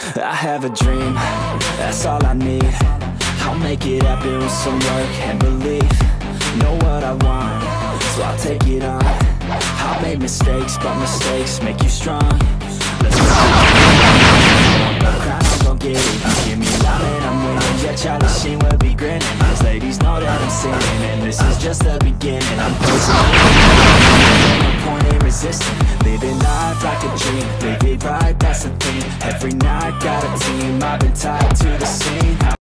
I have a dream, that's all I need. I'll make it happen with some work and belief. Know what I want, so I'll take it on. I'll make mistakes, but mistakes make you strong. Let's go. No crown, I'm gon' get it. Give me love and I'm winning. Yeah, Charlie Sheen will be grinning. Those ladies know that I'm sinning, and this is just the beginning. I'm pushing. No point in resisting. Living life like a dream. Live it right, that's the thing. Every night got a team. I've been tied to the scene.